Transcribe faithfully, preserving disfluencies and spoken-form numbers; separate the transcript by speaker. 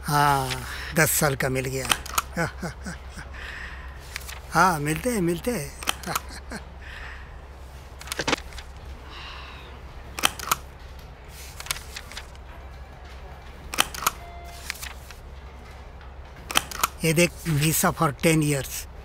Speaker 1: हाँ, दस साल का मिल गया। हाँ, मिलते हैं मिलते हैं। ये देख, वीसा फॉर टेन इयर्स।